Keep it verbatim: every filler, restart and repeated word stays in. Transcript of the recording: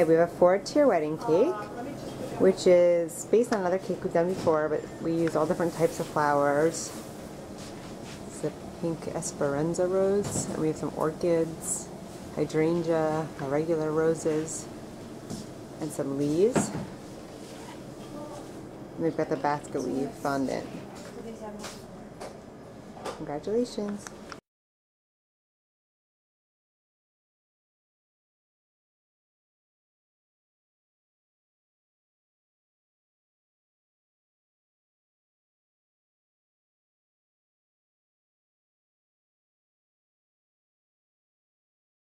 Okay, we have a four-tier wedding cake, which is based on another cake we've done before, but we use all different types of flowers. It's a pink Esperanza rose, and we have some orchids, hydrangea, regular roses, and some leaves. And we've got the Basketweave fondant. Congratulations!